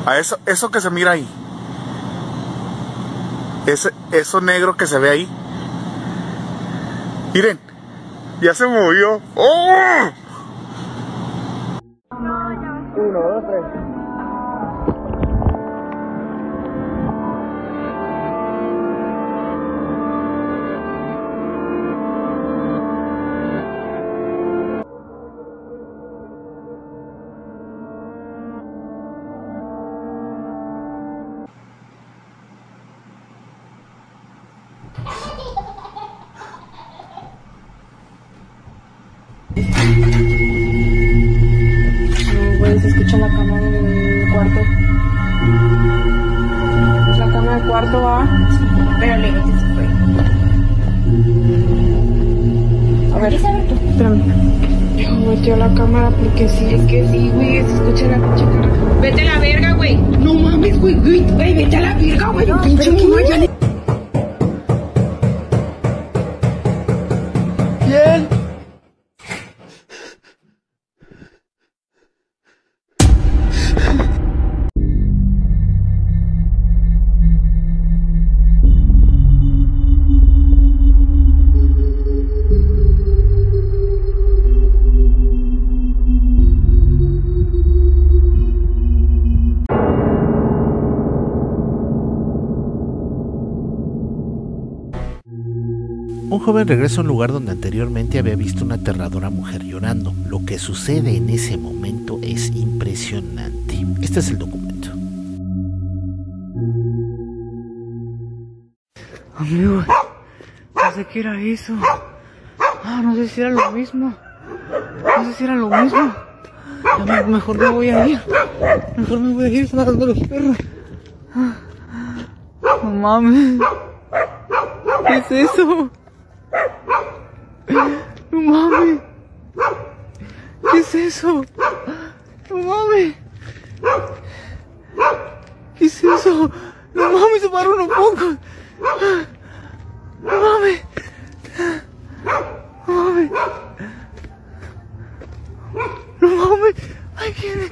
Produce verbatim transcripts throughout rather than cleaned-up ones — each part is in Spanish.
A eso, eso que se mira ahí. Ese, eso negro que se ve ahí. Miren, ya se movió. ¡Oh! Uno, dos, tres. No, güey, se escucha la cama del cuarto. ¿Es la cama del cuarto, va? Sí, pero le metí se fue. A ver, espérame. Yo metí a la cámara porque sí, es que sí, güey, se escucha la pinche cara. Vete a la verga, güey. No mames, güey, güey, güey, vete a la verga, güey. No, pinche mono ya ni... ¿Quién? Un joven regresa a un lugar donde anteriormente había visto una aterradora mujer llorando. Lo que sucede en ese momento es impresionante. Este es el documento. Amigo, no sé qué era eso. Ah, no sé si era lo mismo. No sé si era lo mismo. Ya, mejor me voy a ir. Mejor me voy a ir, están dando los perros. No mames. ¿Qué es eso? No mames. ¿Qué es eso? No mames. ¿Qué es eso? No mames, se pararon un poco. No mames. No mames. No mames. Ay, viene.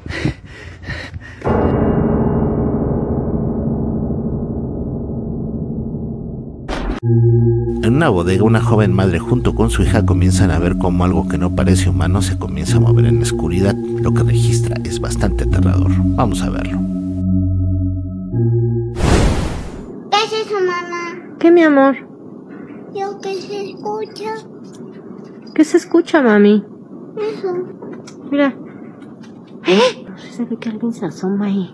En una bodega, una joven madre junto con su hija comienzan a ver cómo algo que no parece humano se comienza a mover en la oscuridad. Lo que registra es bastante aterrador. Vamos a verlo. ¿Qué es eso, mamá? ¿Qué, mi amor? Yo que se escucha. ¿Qué se escucha, mami? Eso. Mira. ¿Eh? No sé, se ve que alguien se asoma ahí.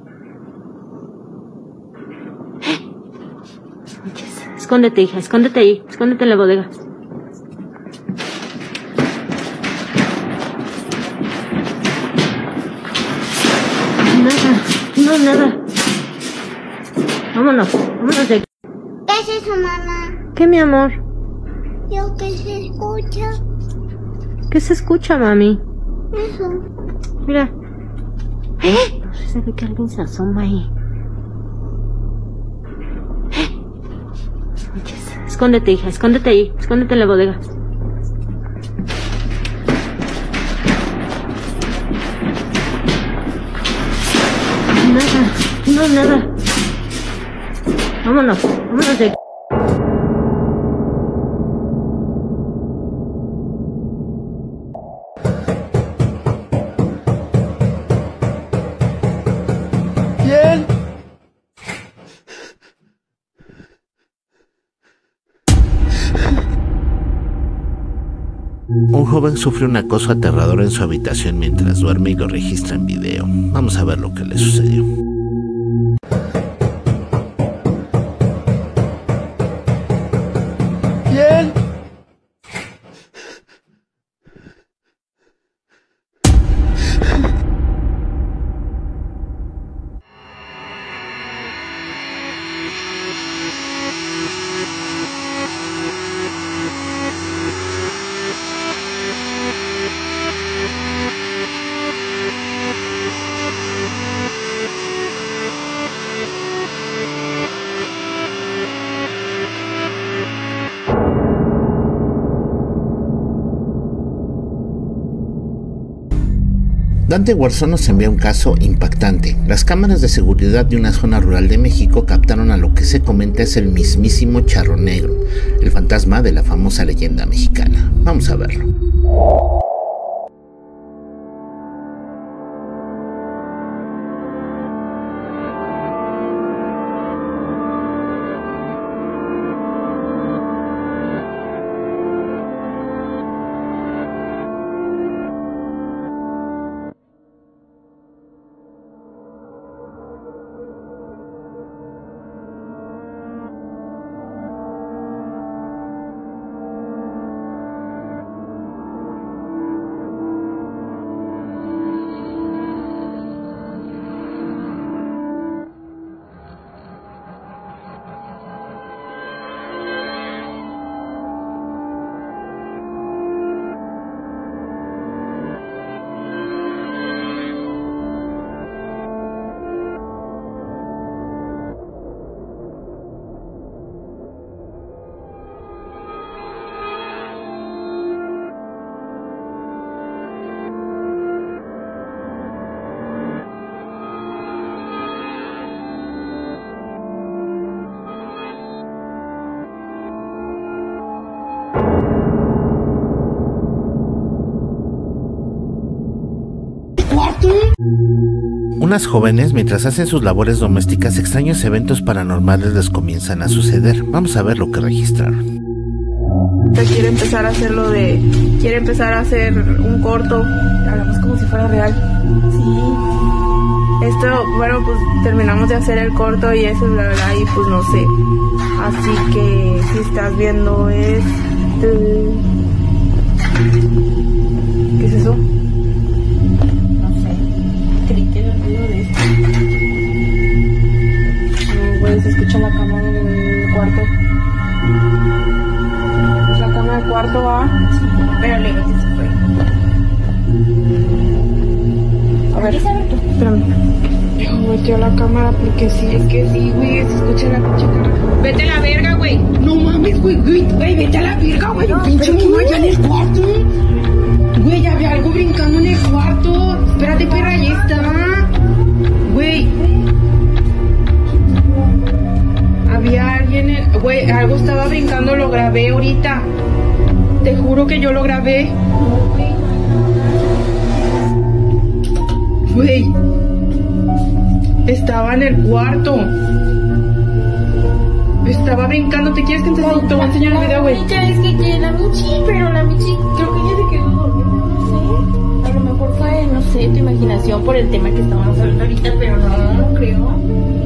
¿Eh? Escóndete, hija, escóndete ahí, escóndete en la bodega. Nada, no, nada. Vámonos, vámonos de aquí. ¿Qué es eso, mamá? ¿Qué, mi amor? Yo que se escucha. ¿Qué se escucha, mami? Eso. Mira. ¿Eh? No sé, se ve que alguien se asoma ahí. Escóndete, hija, escóndete ahí, escóndete en la bodega. Nada, no, nada. Vámonos, vámonos de aquí. ¿Quién? Un joven sufre un acoso aterrador en su habitación mientras duerme y lo registra en video. Vamos a ver lo que le sucedió. ¿Quién? Dante Warzone nos envía un caso impactante. Las cámaras de seguridad de una zona rural de México captaron a lo que se comenta es el mismísimo Charro Negro, el fantasma de la famosa leyenda mexicana. Vamos a verlo. Unas jóvenes, mientras hacen sus labores domésticas, extraños eventos paranormales les comienzan a suceder. Vamos a ver lo que registraron. Quiere empezar a hacerlo de... Quiere empezar a hacer un corto. Hablamos como si fuera real. Sí. Esto, bueno, pues terminamos de hacer el corto y eso es la verdad y pues no sé. Así que si estás viendo este... ¿Qué es eso? Se escucha la cama del cuarto. ¿Es la cama del cuarto, va? Sí, pero le metí se fue. A ver, espérame. Yo volteo la cámara porque sí, es que sí, güey, se escucha la pinche cara. Vete a la verga, güey. No mames, güey, güey, güey, vete a la verga, güey. Un pinche niño allá en el cuarto. Güey, ya había algo brincando en el cuarto. Espérate, perra, ahí está. Güey. Había alguien, güey, algo estaba brincando, lo grabé ahorita. Te juro que yo lo grabé. Güey, estaba en el cuarto. Estaba brincando. ¿Te quieres que te, te voy a enseñar el video, güey? Ya es que tiene la Michi, pero la Michi creo que ya se quedó dormida, no sé. A lo mejor fue, no sé, tu imaginación por el tema que estábamos hablando ahorita, pero no, no creo.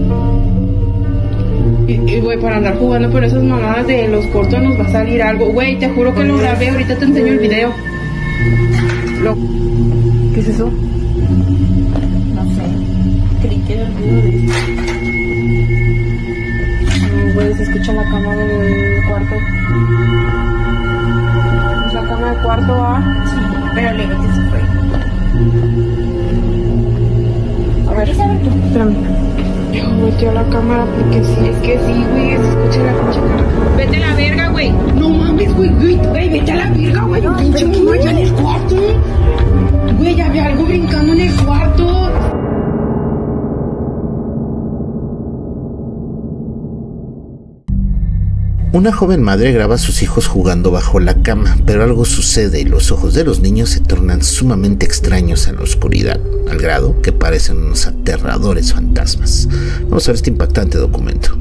Y, güey, para andar jugando por esas mamadas de los cortos nos va a salir algo. Güey, te juro que lo grabé, ahorita te enseño el video. Lo... ¿Qué es eso? No sé, creí que era el ruido de esto. No, güey, se escucha la cama del cuarto. ¿Es la cama del cuarto, va? Sí, pero le metí se fue. A ver, espérame. Yo volteo la cámara porque sí, es que sí, güey, se escucha la pinche cara. Vete a la verga, güey. No mames, güey, güey, güey, vete a la verga, güey. Un pinche niño allá en el cuarto. Güey, ya había algo brincando en el cuarto. Una joven madre graba a sus hijos jugando bajo la cama, pero algo sucede y los ojos de los niños se tornan sumamente extraños en la oscuridad, al grado que parecen unos aterradores fantasmas. Vamos a ver este impactante documento.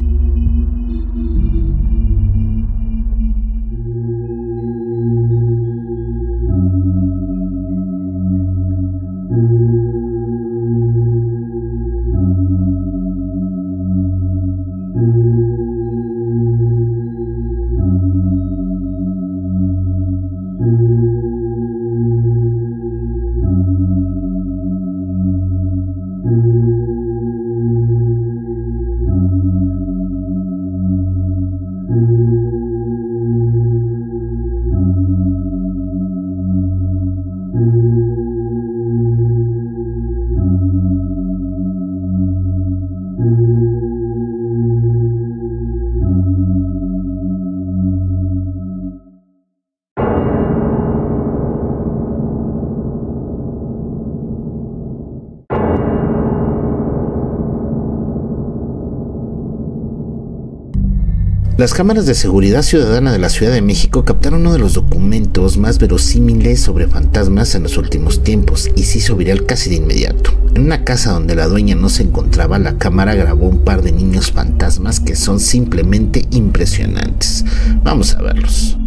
Las cámaras de seguridad ciudadana de la Ciudad de México captaron uno de los documentos más verosímiles sobre fantasmas en los últimos tiempos y se hizo viral casi de inmediato. En una casa donde la dueña no se encontraba, la cámara grabó un par de niños fantasmas que son simplemente impresionantes. Vamos a verlos.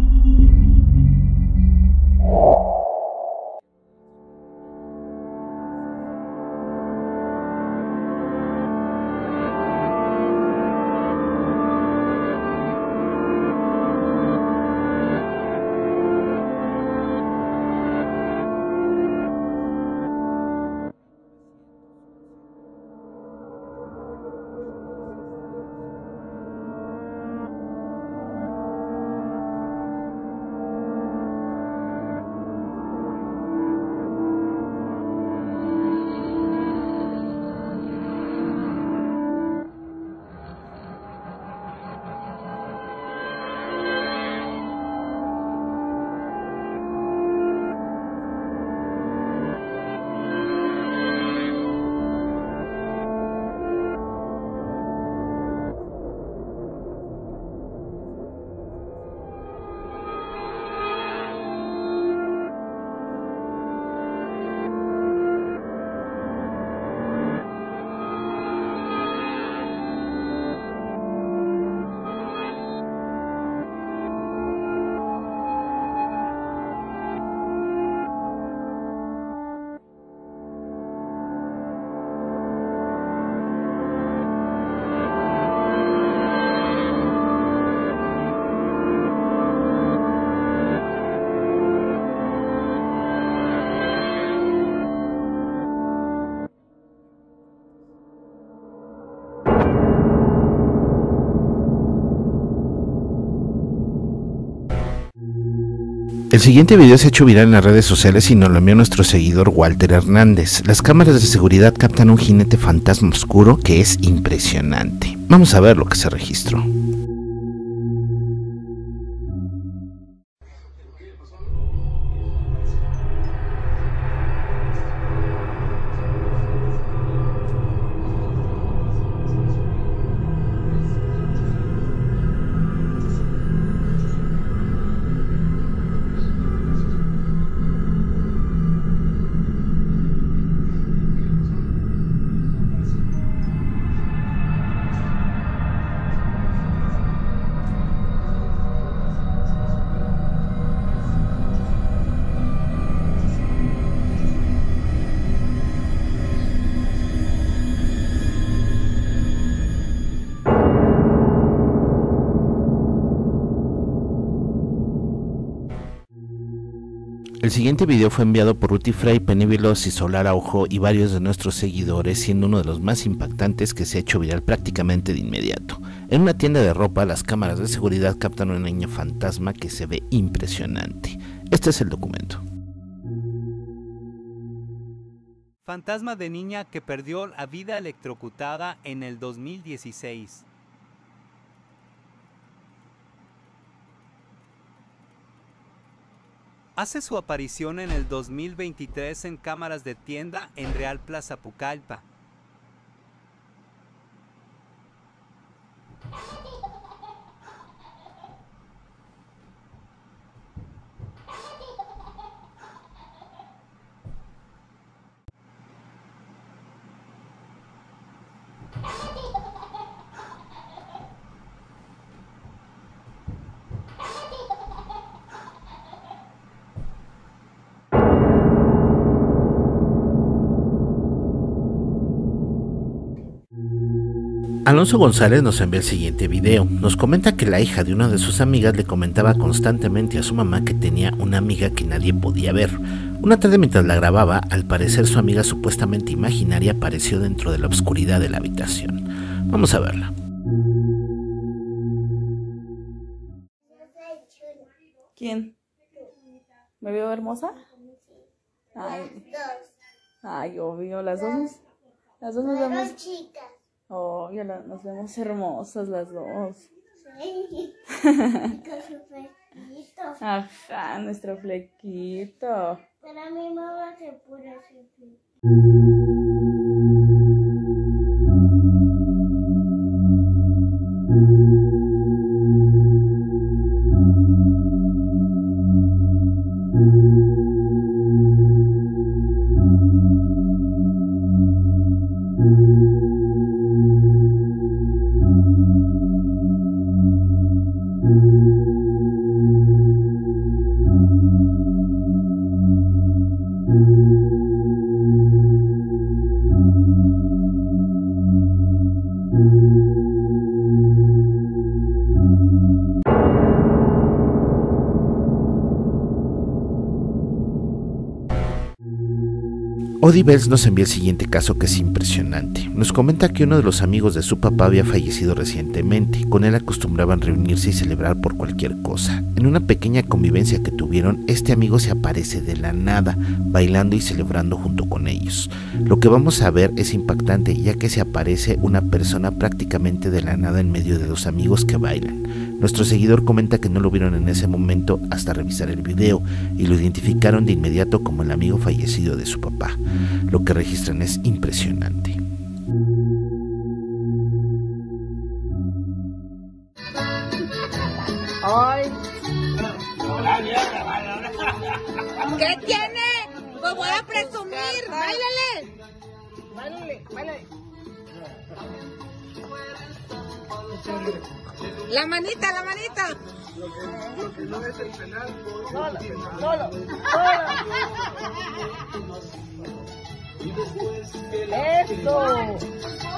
El siguiente video se ha hecho viral en las redes sociales y nos lo envió nuestro seguidor Walter Hernández. Las cámaras de seguridad captan un jinete fantasma oscuro que es impresionante. Vamos a ver lo que se registró. El siguiente video fue enviado por Ruti Frey, Penny Veloz y Solar Aujo y varios de nuestros seguidores, siendo uno de los más impactantes que se ha hecho viral prácticamente de inmediato. En una tienda de ropa, las cámaras de seguridad captan a una niña fantasma que se ve impresionante. Este es el documento. Fantasma de niña que perdió la vida electrocutada en el dos mil dieciséis. Hace su aparición en el dos mil veintitrés en cámaras de tienda en Real Plaza Pucallpa. Alonso González nos envía el siguiente video. Nos comenta que la hija de una de sus amigas le comentaba constantemente a su mamá que tenía una amiga que nadie podía ver. Una tarde mientras la grababa, al parecer su amiga supuestamente imaginaria apareció dentro de la oscuridad de la habitación. Vamos a verla. ¿Quién? ¿Me veo hermosa? Ay, ay, obvio, las dos. Las dos nos vemos. Oh, ya la, nos vemos hermosas las dos. Sí. Con su flequito. Ajá, nuestro flequito. Pero a mi mamá se pone así. Odibels nos envía el siguiente caso que es impresionante. Nos comenta que uno de los amigos de su papá había fallecido recientemente. Con él acostumbraban reunirse y celebrar por cualquier cosa. En una pequeña convivencia que tuvieron, este amigo se aparece de la nada, bailando y celebrando junto con ellos. Lo que vamos a ver es impactante, ya que se aparece una persona prácticamente de la nada en medio de los amigos que bailan. Nuestro seguidor comenta que no lo vieron en ese momento hasta revisar el video y lo identificaron de inmediato como el amigo fallecido de su papá. Lo que registran es impresionante. Ay. ¿Qué tiene? Pues voy a presumir. Báilale. Báilale, báilale. La manita, la manita. Lo que no es el penal. Solo, solo, solo. Eso.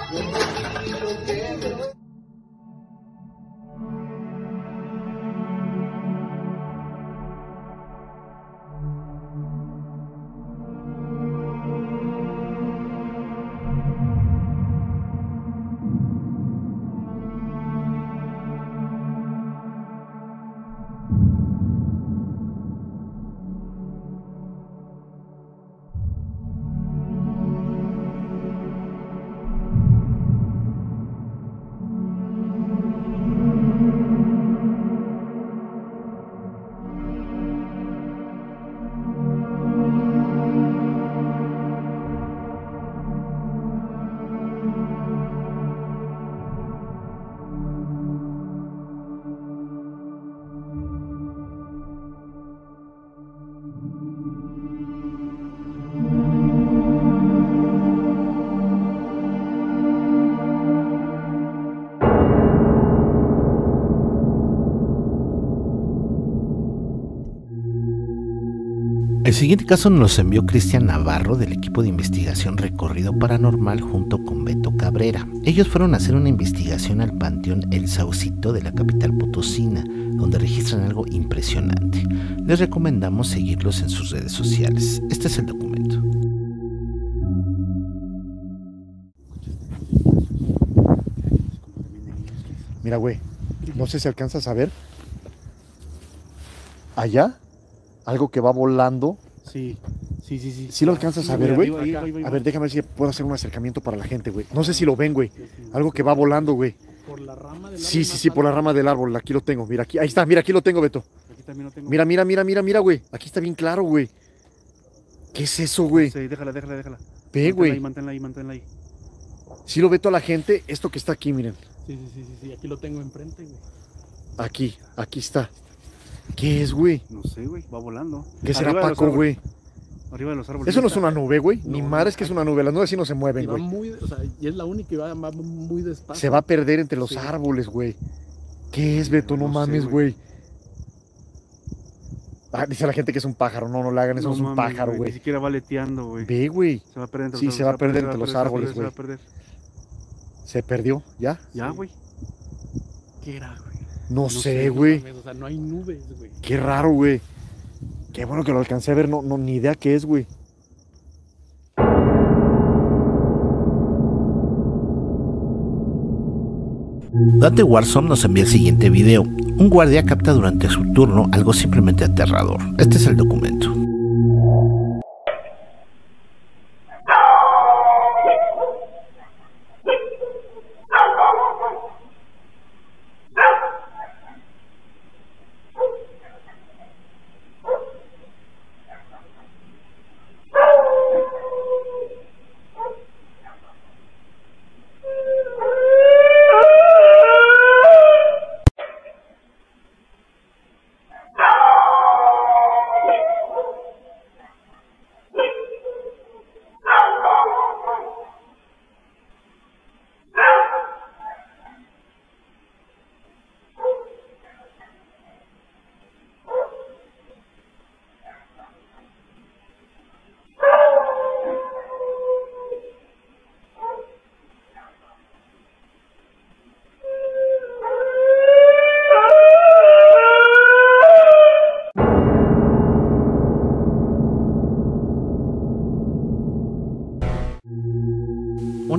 El siguiente caso nos lo envió Cristian Navarro del equipo de investigación Recorrido Paranormal junto con Beto Cabrera. Ellos fueron a hacer una investigación al Panteón El Saucito de la capital potosina, donde registran algo impresionante. Les recomendamos seguirlos en sus redes sociales. Este es el documento. Mira, güey, no sé si alcanzas a ver. Allá, algo que va volando. Sí, sí, sí, sí. ¿Sí lo alcanzas a ver, güey? Ahí, ahí, ahí, A ver, déjame ver si puedo hacer un acercamiento para la gente, güey. No sé si lo ven, güey. Algo que va volando, güey. Por la rama del árbol. Sí, sí, sí, por la rama del árbol. Aquí lo tengo, mira, aquí. Ahí está, mira, aquí lo tengo, Beto. Aquí también lo tengo. Mira, mira, mira, mira, mira, güey. Aquí está bien claro, güey. ¿Qué es eso, güey? Sí, déjala, déjala, déjala. Ve, güey. Manténla ahí, manténla ahí. Sí lo ve toda la gente, esto que está aquí, miren. Sí, sí, sí, sí, sí. Aquí lo tengo enfrente, güey. Aquí, aquí está. ¿Qué es, güey? No sé, güey, va volando. ¿Qué será, Paco, güey? Arriba de los árboles. Eso no es una nube, güey. Ni No, madre es que es una nube. Las nubes sí no se mueven, Y va güey. muy, o sea, y es la única y va, va muy despacio. Se va a perder entre los Sí. árboles, güey. ¿Qué es, Beto? No, No sé, mames, güey. güey. Ah, dice la gente que es un pájaro. No, no le hagan eso, No es un mames, pájaro, güey. Ni siquiera va leteando, güey. Ve, güey. Se va a perder entre Sí, los se va a perder entre los árboles, Se güey. va a perder. Se perdió, ¿ya? Ya, güey. ¿Qué era, güey? No, No sé, no güey. mames, o sea, no hay nubes, güey. Qué raro, güey. Qué bueno que lo alcancé a ver. No, no, ni idea qué es, güey. Dante Warzone nos envía el siguiente video. Un guardia capta durante su turno algo simplemente aterrador. Este es el documento.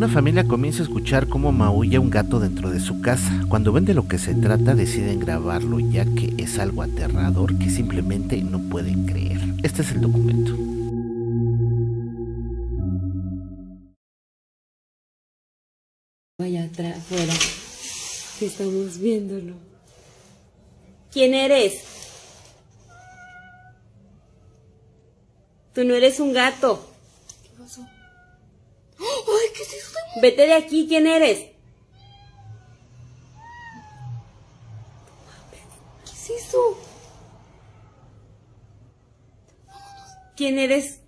familia comienza a escuchar cómo maulla un gato dentro de su casa. Cuando ven de lo que se trata, deciden grabarlo, ya que es algo aterrador que simplemente no pueden creer. Este es el documento. Vaya atrás, afuera, que estamos viéndolo. ¿Quién eres? Tú no eres un gato. ¿Qué pasó? ¡Ay, qué es eso! Vete de aquí, ¿quién eres? ¿Qué es eso? ¿Quién eres?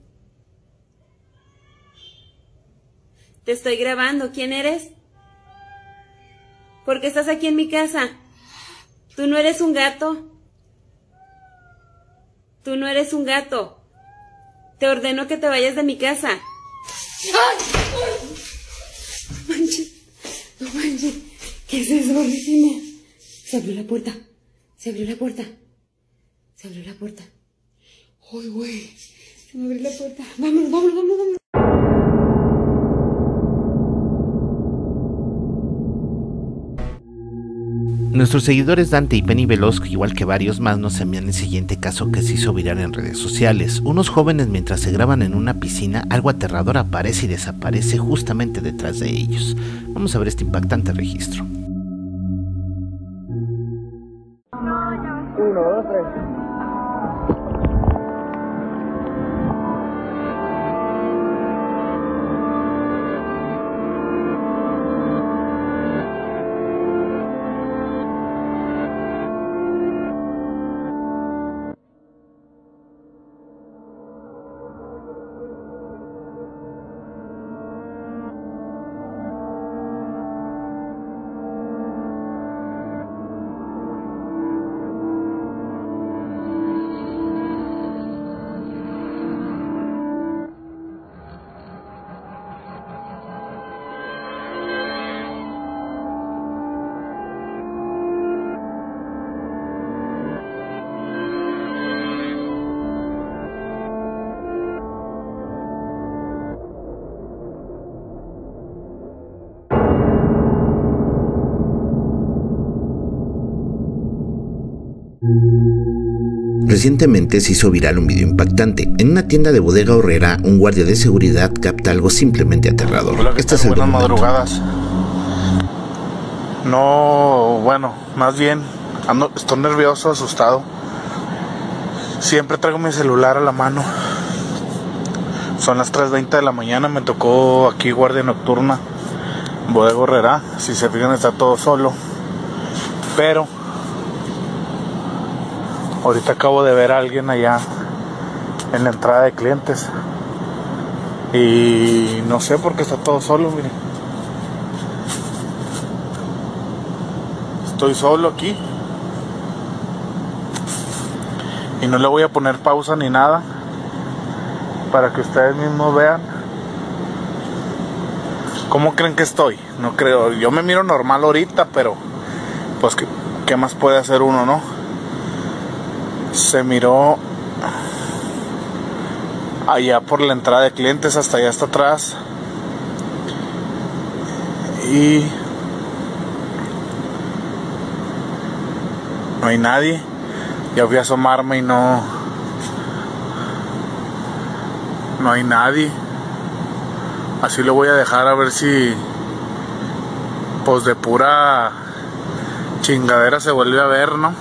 Te estoy grabando, ¿quién eres? ¿Por qué estás aquí en mi casa? Tú no eres un gato. Tú no eres un gato. Te ordeno que te vayas de mi casa. ¡Ay! No manches, no manches. ¿Qué es eso, Regina? Se abrió la puerta. Se abrió la puerta. Se abrió la puerta. Ay, güey. Se me abrió la puerta. Vámonos, vámonos, vámonos, vámonos. Nuestros seguidores Dante y Penny Veloz, igual que varios más, nos envían el siguiente caso que se hizo viral en redes sociales. Unos jóvenes, mientras se graban en una piscina, algo aterrador aparece y desaparece justamente detrás de ellos. Vamos a ver este impactante registro. Uno, dos, tres. Recientemente se hizo viral un video impactante. En una tienda de Bodega Aurrera, un guardia de seguridad capta algo simplemente aterrador. Hola, este es el buenas documento. madrugadas. No, bueno, más bien ando, estoy nervioso, asustado. Siempre traigo mi celular a la mano. Son las tres veinte de la mañana, me tocó aquí guardia nocturna, Bodega Aurrera. Si se fijan, está todo solo. Pero ahorita acabo de ver a alguien allá en la entrada de clientes. Y no sé por qué está todo solo, miren. Estoy solo aquí. Y no le voy a poner pausa ni nada, para que ustedes mismos vean cómo creen que estoy. No creo, yo me miro normal ahorita, pero pues qué, qué más puede hacer uno, ¿no? Se miró allá por la entrada de clientes, hasta allá hasta atrás, y no hay nadie. Ya fui a asomarme y no no hay nadie. Así lo voy a dejar, a ver si pues de pura chingadera se vuelve a ver, ¿no?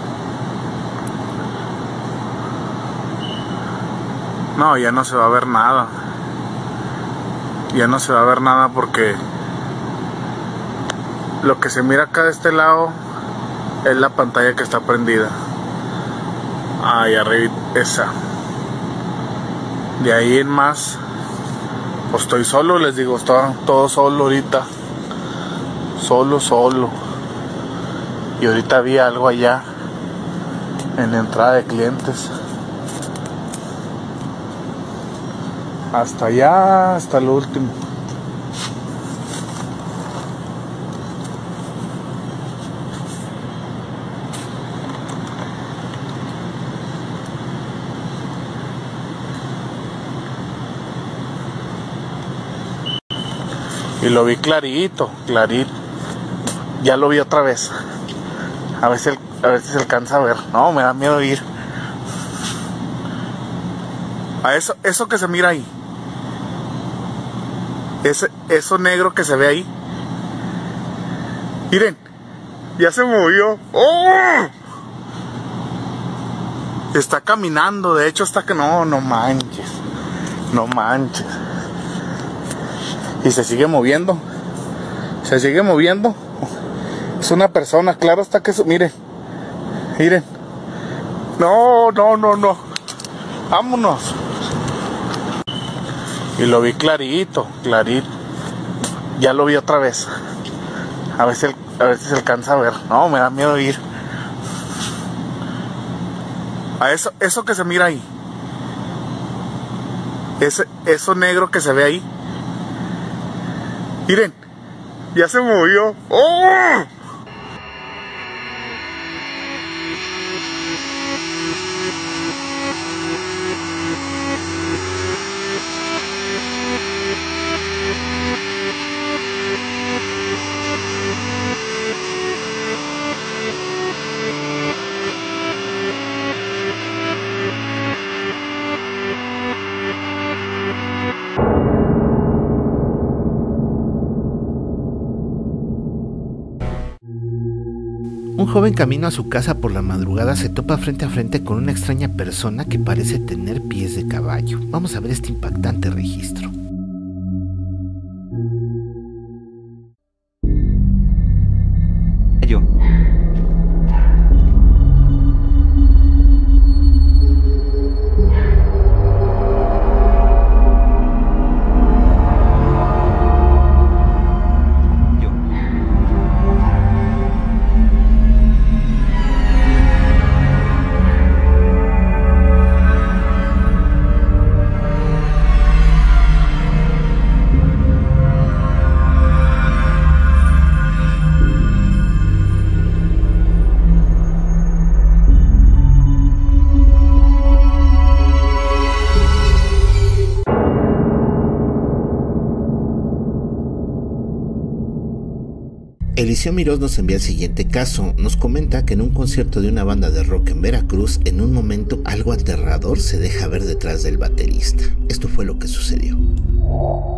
No, ya no se va a ver nada. Ya no se va a ver nada porque lo que se mira acá de este lado es la pantalla que está prendida. Ahí arriba, esa. De ahí en más, pues estoy solo, les digo, está todo solo ahorita. Solo, solo. Y ahorita vi algo allá en la entrada de clientes. Hasta allá, hasta lo último. Y Y lo vi clarito, clarito. Ya lo vi otra vez. A ver si, el, a ver si se alcanza a ver. No, me da miedo ir. A eso, eso que se mira ahí. Ese, eso negro que se ve ahí. Miren, ya se movió. ¡Oh! Está caminando, de hecho está que no, no manches. No manches. Y se sigue moviendo. Se sigue moviendo. Es una persona, claro está que eso, miren. Miren. No, no, no, no. Vámonos. Y lo vi clarito, clarito. Ya lo vi otra vez. A ver si, a ver si se alcanza a ver. No, me da miedo ir. A eso, eso que se mira ahí. Ese, eso negro que se ve ahí. Miren, ya se movió. ¡Oh! Un joven camino a su casa por la madrugada se topa frente a frente con una extraña persona que parece tener pies de caballo. Vamos a ver este impactante registro. Yo. Eliseo Mirós nos envía el siguiente caso. Nos comenta que en un concierto de una banda de rock en Veracruz, en un momento algo aterrador se deja ver detrás del baterista. Esto fue lo que sucedió.